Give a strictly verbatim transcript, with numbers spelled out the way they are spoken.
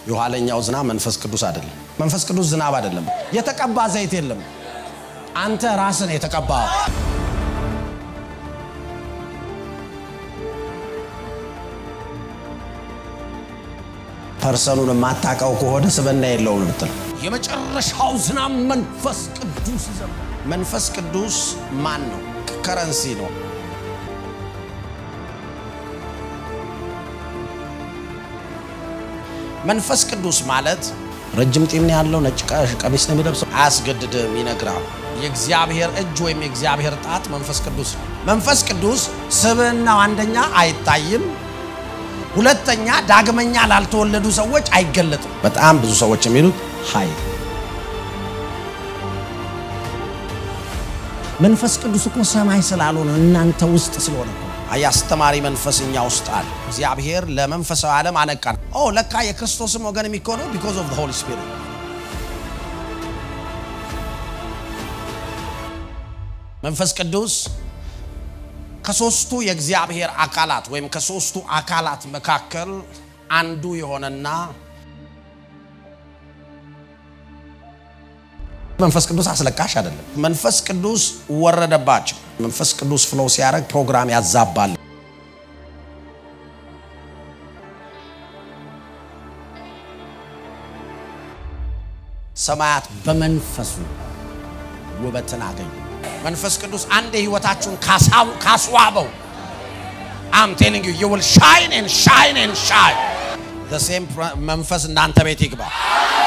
የኋለኛው ዝናብ መንፈስ ቅዱስ አይደለም መንፈስ ቅዱስ ዝናብ አይደለም የተቀባ ዘይት የለም አንተ ራስህ ነህ የተቀባው ፐርሰኑን ማታቀው ከሆነ ስበና የለውም ብትል የመጨረሻው ዝናብ መንፈስ ቅዱስ ይዘም መንፈስ ቅዱስ ማን ነው ከረንሲ ነው መንፈስ ቅዱስ ማለት ረጅም ጢም ነው ያለው ነጭ ቀሚስ ነው የሚለብሰው አያስገድድም ይነግራል የእግዚአብሔር እጅ ወይም የእግዚአብሔር ጣት መንፈስ ቅዱስ ነው መንፈስ ቅዱስ ስብናው አንደኛ አይታይም ሁለተኛ ዳግመኛ ላልተወለዱ ሰዎች አይገለጥም በጣም ብዙ ሰዎች የሚሉት ኃይል መንፈስ ቅዱስ እኮ ሰማይ ስላልሆነ እናንተ ውስጥ ስለሆነ አያስተማሪ መንፈስኛ ውስጥ አለ እግዚአብሔር ለመንፈሳው ዓለም አነቃን ኦ ለካ የክርስቶስም ወገን የሚኮነው because of the Holy Spirit መንፈስ ቅዱስ ከሶስቱ የእግዚአብሔር አካላት ወይም ከሶስቱ አካላት መካከል አንዱ የሆነና መንፈስ ቅዱስ አስለቃሽ አይደለም መንፈስ ቅዱስ ወረደባቸው መንፈስ ቅዱስ ፍሎ ሲያረግ ፕሮግራም ያዛባል ሰማያት በመንፈሱ ውበትን አገኙ መንፈስ ቅዱስ አንድ ህይወታችሁን ካሳው ካስዋበው I'm telling you you will shine and shine and shine the same መንፈስ እናንተ ቤት ይግባ